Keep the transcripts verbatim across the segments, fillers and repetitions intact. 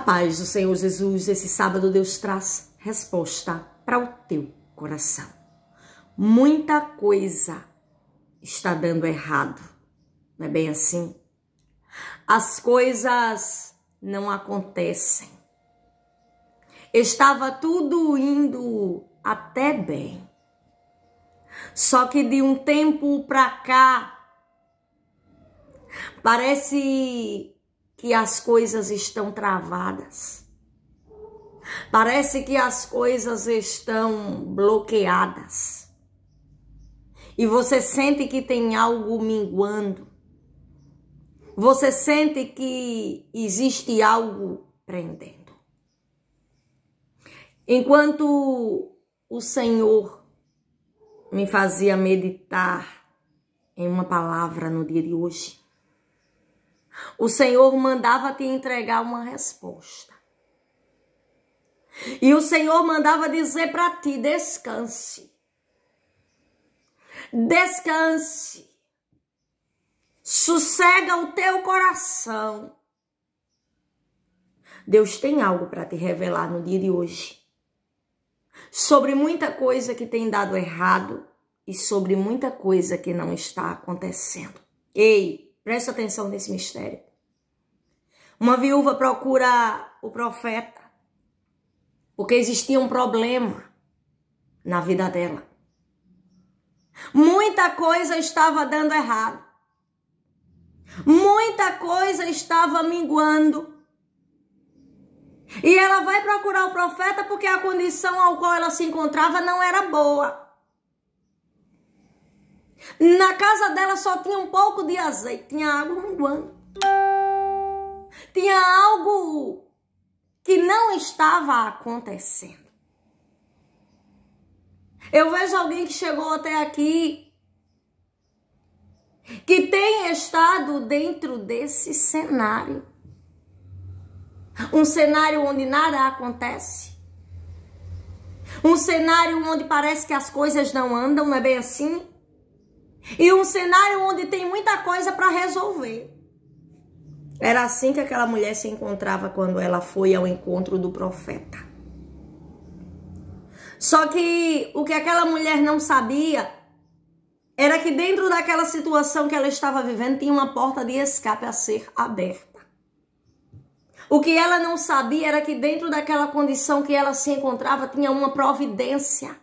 paz do Senhor Jesus, esse sábado Deus traz resposta para o teu coração. Muita coisa está dando errado, não é bem assim? As coisas não acontecem. Estava tudo indo até bem. Só que de um tempo para cá, parece que as coisas estão travadas. Parece que as coisas estão bloqueadas. E você sente que tem algo minguando. Você sente que existe algo prendendo. Enquanto o Senhor me fazia meditar em uma palavra no dia de hoje, o Senhor mandava te entregar uma resposta. E o Senhor mandava dizer para ti: descanse. Descanse. Sossega o teu coração. Deus tem algo para te revelar no dia de hoje. Sobre muita coisa que tem dado errado e sobre muita coisa que não está acontecendo. Ei, presta atenção nesse mistério. Uma viúva procura o profeta porque existia um problema na vida dela. Muita coisa estava dando errado. Muita coisa estava minguando. E ela vai procurar o profeta porque a condição ao qual ela se encontrava não era boa. Na casa dela só tinha um pouco de azeite, tinha água minguando. Tinha algo que não estava acontecendo. Eu vejo alguém que chegou até aqui, que tem estado dentro desse cenário. Um cenário onde nada acontece. Um cenário onde parece que as coisas não andam, não é bem assim? E um cenário onde tem muita coisa para resolver. Era assim que aquela mulher se encontrava quando ela foi ao encontro do profeta. Só que o que aquela mulher não sabia era que dentro daquela situação que ela estava vivendo tinha uma porta de escape a ser aberta. O que ela não sabia era que dentro daquela condição que ela se encontrava tinha uma providência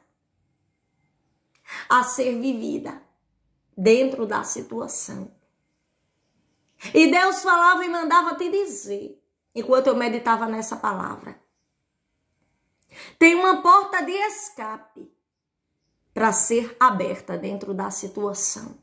a ser vivida dentro da situação. E Deus falava e mandava te dizer, enquanto eu meditava nessa palavra: tem uma porta de escape para ser aberta dentro da situação.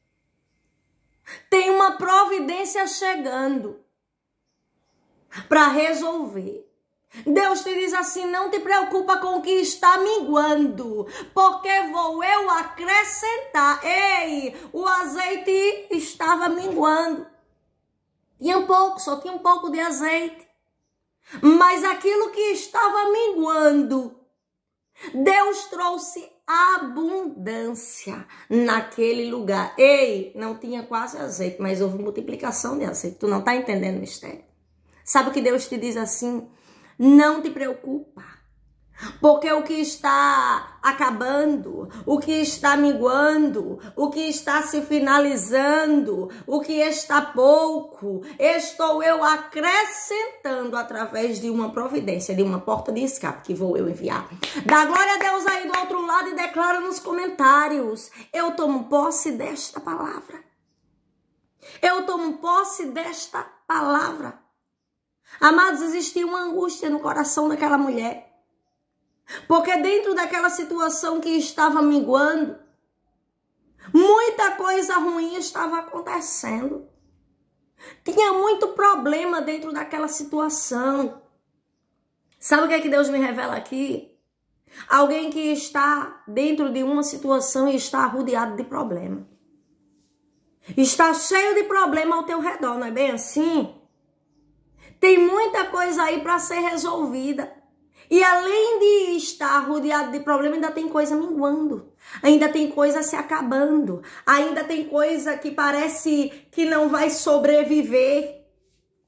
Tem uma providência chegando para resolver. Deus te diz assim: não te preocupa com o que está minguando, porque vou eu acrescentar. Ei, o azeite estava minguando. Tinha um pouco, só tinha um pouco de azeite. Mas aquilo que estava minguando, Deus trouxe abundância naquele lugar. Ei, não tinha quase azeite, mas houve multiplicação de azeite. Tu não está entendendo o mistério? Sabe o que Deus te diz assim? Não te preocupa, porque o que está acabando, o que está minguando, o que está se finalizando, o que está pouco, estou eu acrescentando através de uma providência, de uma porta de escape que vou eu enviar. Dá glória a Deus aí do outro lado e declara nos comentários: eu tomo posse desta palavra. Eu tomo posse desta palavra. Amados, existia uma angústia no coração daquela mulher. Porque dentro daquela situação que estava minguando, muita coisa ruim estava acontecendo. Tinha muito problema dentro daquela situação. Sabe o que é que Deus me revela aqui? Alguém que está dentro de uma situação e está rodeado de problema. Está cheio de problema ao teu redor, não é bem assim? Tem muita coisa aí para ser resolvida. E além de estar rodeado de problema, ainda tem coisa minguando. Ainda tem coisa se acabando. Ainda tem coisa que parece que não vai sobreviver.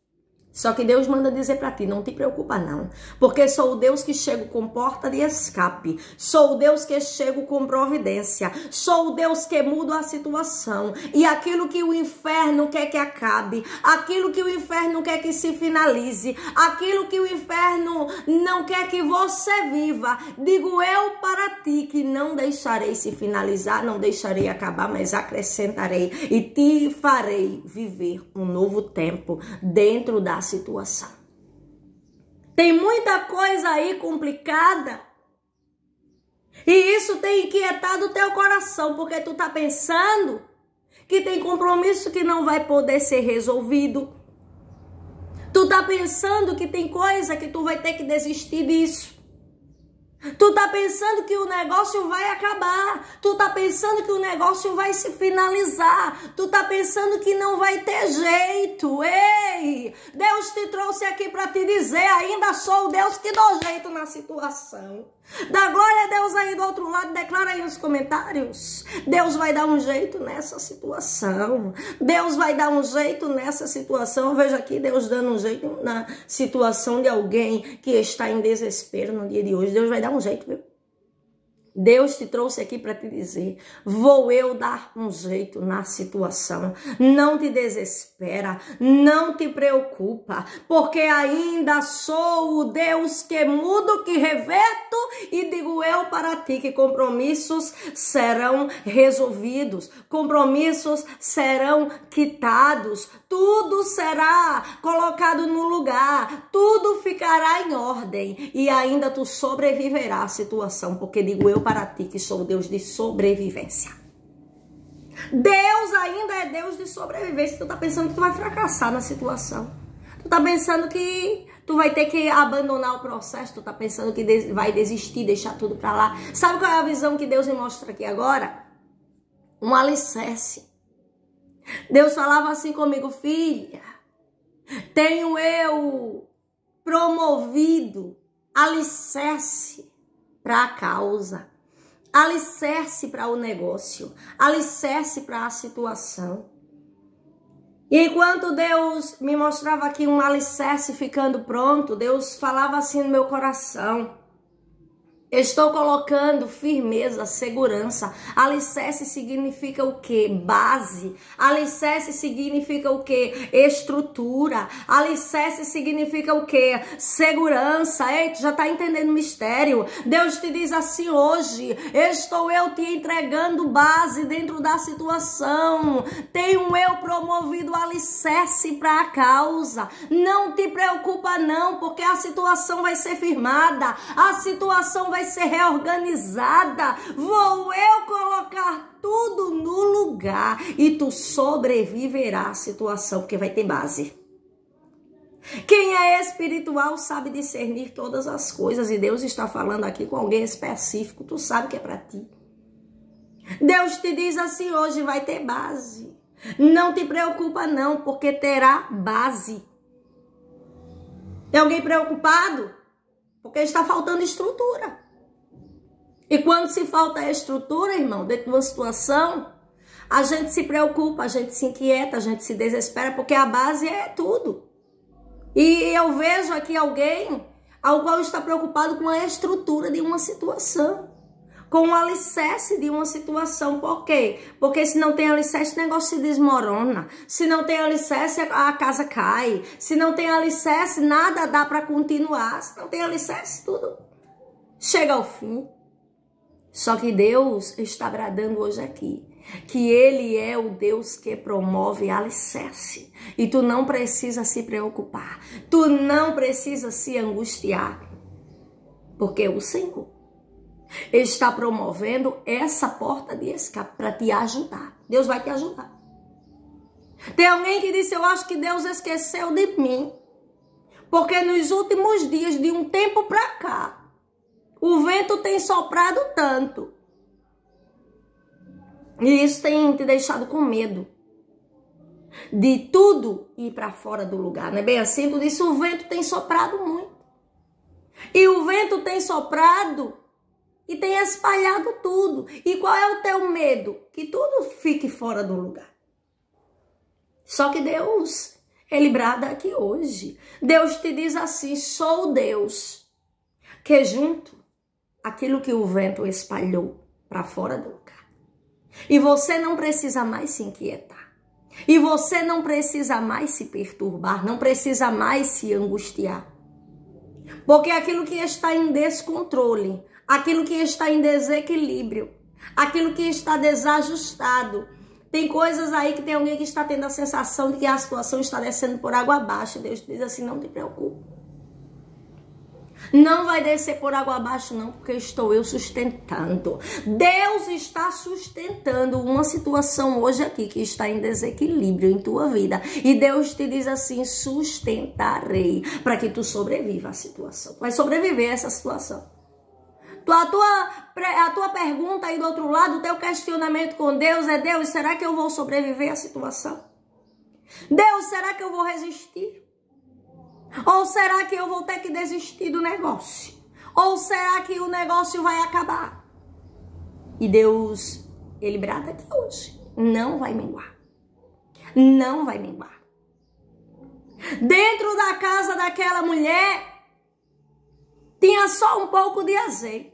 Só que Deus manda dizer para ti, não te preocupa não, porque sou o Deus que chego com porta de escape, sou o Deus que chego com providência, sou o Deus que muda a situação, e aquilo que o inferno quer que acabe, aquilo que o inferno quer que se finalize, aquilo que o inferno não quer que você viva, digo eu para ti que não deixarei se finalizar, não deixarei acabar, mas acrescentarei e te farei viver um novo tempo dentro da situação. Tem muita coisa aí complicada e isso tem inquietado o teu coração, porque tu tá pensando que tem compromisso que não vai poder ser resolvido. Tu tá pensando que tem coisa que tu vai ter que desistir disso. Tu tá pensando que o negócio vai acabar. Tu tá pensando que o negócio vai se finalizar. Tu tá pensando que não vai ter jeito. Ei, Deus te trouxe aqui para te dizer, ainda sou o Deus que dou jeito na situação. Dá glória a Deus aí do outro lado, declara aí nos comentários. Deus vai dar um jeito nessa situação. Deus vai dar um jeito nessa situação. Veja aqui Deus dando um jeito na situação de alguém que está em desespero no dia de hoje. Deus vai dar um jeito, viu? Deus te trouxe aqui para te dizer, vou eu dar um jeito na situação. Não te desespera, não te preocupa, porque ainda sou o Deus que mudo, que reverto, e digo eu para ti que compromissos serão resolvidos, compromissos serão quitados, tudo será colocado no lugar, tudo ficará em ordem e ainda tu sobreviverá à situação, porque digo eu para ti que sou Deus de sobrevivência. Deus ainda é Deus de sobrevivência. Tu tá pensando que tu vai fracassar na situação. Tu tá pensando que tu vai ter que abandonar o processo. Tu tá pensando que vai desistir, deixar tudo pra lá. Sabe qual é a visão que Deus me mostra aqui agora? Um alicerce. Deus falava assim comigo, filha, tenho eu promovido alicerce para a causa, alicerce para o negócio, alicerce para a situação. E enquanto Deus me mostrava aqui um alicerce ficando pronto, Deus falava assim no meu coração, estou colocando firmeza, segurança. Alicerce significa o quê? Base. Alicerce significa o quê? Estrutura. Alicerce significa o quê? Segurança. Ei, tu já tá entendendo o mistério? Deus te diz assim hoje, estou eu te entregando base dentro da situação. Tenho eu promovido alicerce para a causa. Não te preocupa não, porque a situação vai ser firmada. A situação vai ser reorganizada, vou eu colocar tudo no lugar e tu sobreviverá à situação, porque vai ter base. Quem é espiritual sabe discernir todas as coisas e Deus está falando aqui com alguém específico, tu sabe que é para ti. Deus te diz assim hoje, vai ter base. Não te preocupa não, porque terá base. Tem alguém preocupado? Porque está faltando estrutura. E quando se falta estrutura, irmão, dentro de uma situação, a gente se preocupa, a gente se inquieta, a gente se desespera, porque a base é tudo. E eu vejo aqui alguém ao qual está preocupado com a estrutura de uma situação, com o alicerce de uma situação. Por quê? Porque se não tem alicerce, o negócio se desmorona. Se não tem alicerce, a casa cai. Se não tem alicerce, nada dá para continuar. Se não tem alicerce, tudo chega ao fim. Só que Deus está bradando hoje aqui, que Ele é o Deus que promove alicerce. E tu não precisa se preocupar, tu não precisa se angustiar, porque o Senhor está promovendo essa porta de escape para te ajudar. Deus vai te ajudar. Tem alguém que disse, eu acho que Deus esqueceu de mim, porque nos últimos dias, de um tempo para cá, o vento tem soprado tanto. E isso tem te deixado com medo de tudo ir para fora do lugar. Não é bem assim? Tu disse, o vento tem soprado muito. E o vento tem soprado e tem espalhado tudo. E qual é o teu medo? Que tudo fique fora do lugar. Só que Deus, Ele brada aqui hoje. Deus te diz assim: sou Deus que junto aquilo que o vento espalhou para fora do lugar. E você não precisa mais se inquietar. E você não precisa mais se perturbar, não precisa mais se angustiar. Porque aquilo que está em descontrole, aquilo que está em desequilíbrio, aquilo que está desajustado, tem coisas aí que tem alguém que está tendo a sensação de que a situação está descendo por água abaixo. Deus diz assim: não te preocupe. Não vai descer por água abaixo não, porque estou eu sustentando. Deus está sustentando uma situação hoje aqui que está em desequilíbrio em tua vida. E Deus te diz assim: sustentarei, para que tu sobreviva à situação. Vai sobreviver a essa situação. A tua, a tua pergunta aí do outro lado, o teu questionamento com Deus é: Deus, será que eu vou sobreviver à situação? Deus, será que eu vou resistir? Ou será que eu vou ter que desistir do negócio? Ou será que o negócio vai acabar? E Deus, ele brada aqui hoje: não vai minguar. Não vai minguar. Dentro da casa daquela mulher, tinha só um pouco de azeite.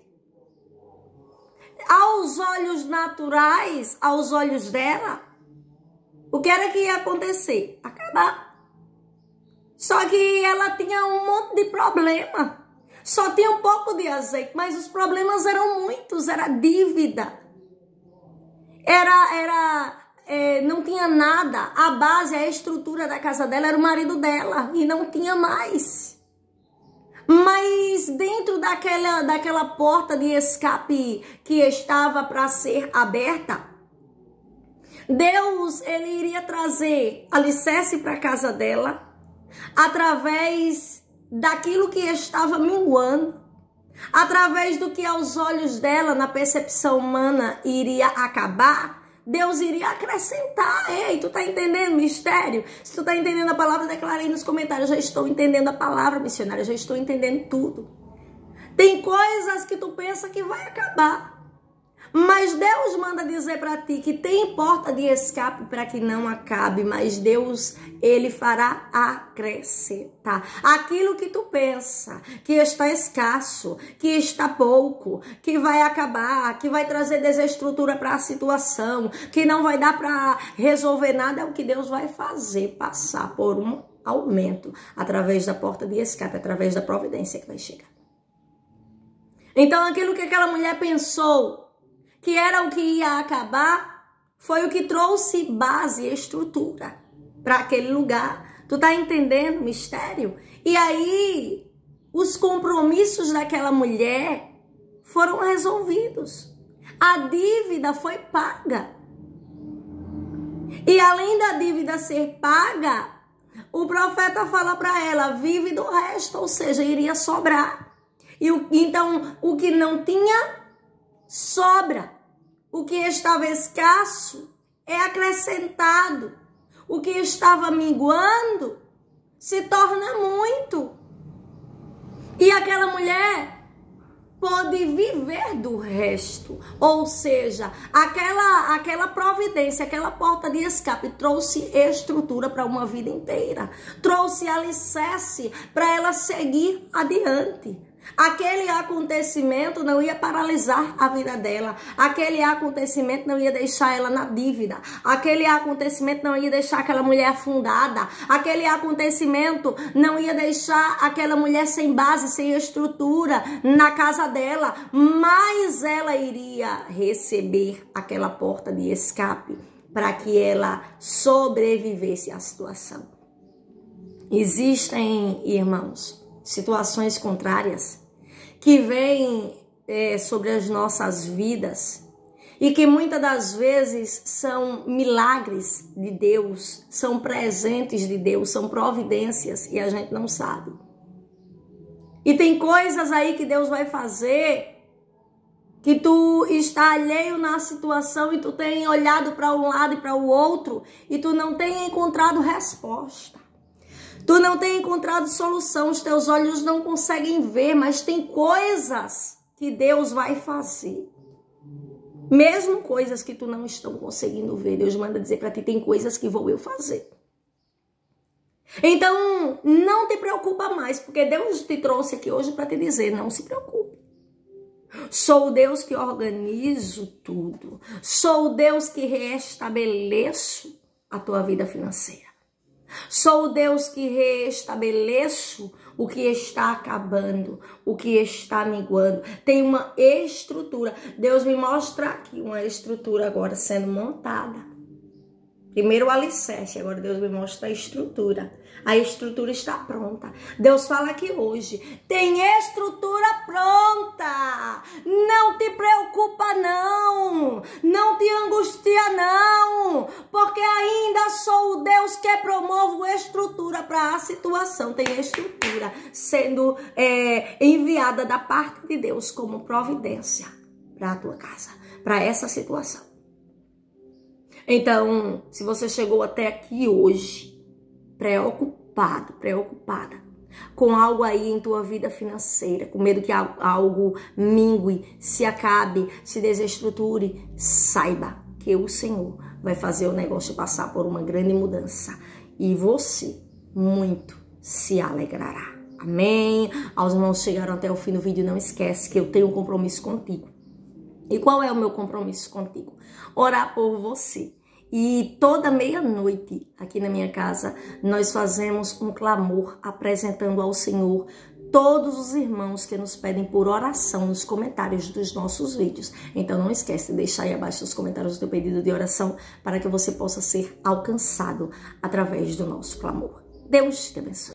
Aos olhos naturais, aos olhos dela, o que era que ia acontecer? Acabar. Só que ela tinha um monte de problema. Só tinha um pouco de azeite, mas os problemas eram muitos. Era dívida. Era, era, é, não tinha nada. A base, a estrutura da casa dela era o marido dela. E não tinha mais. Mas dentro daquela, daquela porta de escape que estava para ser aberta, Deus, ele iria trazer alicerce para a casa dela, através daquilo que estava minguando, através do que aos olhos dela, na percepção humana, iria acabar. Deus iria acrescentar. Ei, tu tá entendendo o mistério? Se tu tá entendendo a palavra, declara aí nos comentários: já estou entendendo a palavra, missionária, já estou entendendo tudo. Tem coisas que tu pensa que vai acabar, mas Deus manda dizer para ti que tem porta de escape para que não acabe, mas Deus, ele fará acrescentar. Aquilo que tu pensa que está escasso, que está pouco, que vai acabar, que vai trazer desestrutura para a situação, que não vai dar para resolver nada, é o que Deus vai fazer passar por um aumento através da porta de escape, através da providência que vai chegar. Então aquilo que aquela mulher pensou que era o que ia acabar, foi o que trouxe base e estrutura para aquele lugar. Tu tá entendendo o mistério? E aí, os compromissos daquela mulher foram resolvidos. A dívida foi paga. E além da dívida ser paga, o profeta fala para ela: vive do resto, ou seja, iria sobrar. E o, então, o que não tinha, sobra. O que estava escasso é acrescentado. O que estava minguando se torna muito. E aquela mulher pôde viver do resto. Ou seja, aquela, aquela providência, aquela porta de escape trouxe estrutura para uma vida inteira. Trouxe alicerce para ela seguir adiante. Aquele acontecimento não ia paralisar a vida dela. Aquele acontecimento não ia deixar ela na dívida. Aquele acontecimento não ia deixar aquela mulher afundada. Aquele acontecimento não ia deixar aquela mulher sem base, sem estrutura na casa dela. Mas ela iria receber aquela porta de escape para que ela sobrevivesse à situação. Existem, irmãos, situações contrárias que vêm é, sobre as nossas vidas e que muitas das vezes são milagres de Deus, são presentes de Deus, são providências e a gente não sabe. E tem coisas aí que Deus vai fazer que tu está alheio na situação e tu tem olhado para um lado e para o outro e tu não tem encontrado resposta. Tu não tem encontrado solução, os teus olhos não conseguem ver, mas tem coisas que Deus vai fazer. Mesmo coisas que tu não estão conseguindo ver, Deus manda dizer para ti: tem coisas que vou eu fazer. Então, não te preocupa mais, porque Deus te trouxe aqui hoje para te dizer, não se preocupe. Sou o Deus que organizo tudo. Sou o Deus que restabeleço a tua vida financeira. Sou o Deus que restabeleço o que está acabando, o que está minguando. Tem uma estrutura. Deus me mostra aqui uma estrutura agora sendo montada. Primeiro o alicerce, agora Deus me mostra a estrutura. A estrutura está pronta. Deus fala aqui hoje, tem estrutura pronta. Não te preocupa não, não te angustia não, porque ainda sou o Deus que promovo estrutura para a situação. Tem estrutura sendo é, enviada da parte de Deus como providência para a tua casa, para essa situação. Então, se você chegou até aqui hoje, preocupado, preocupada, com algo aí em tua vida financeira, com medo que algo mingue, se acabe, se desestruture, saiba que o Senhor vai fazer o negócio passar por uma grande mudança e você muito se alegrará. Amém? Aos irmãos que chegaram até o fim do vídeo, não esquece que eu tenho um compromisso contigo. E qual é o meu compromisso contigo? Orar por você. E toda meia-noite aqui na minha casa nós fazemos um clamor apresentando ao Senhor todos os irmãos que nos pedem por oração nos comentários dos nossos vídeos. Então não esquece de deixar aí abaixo nos comentários o teu pedido de oração para que você possa ser alcançado através do nosso clamor. Deus te abençoe.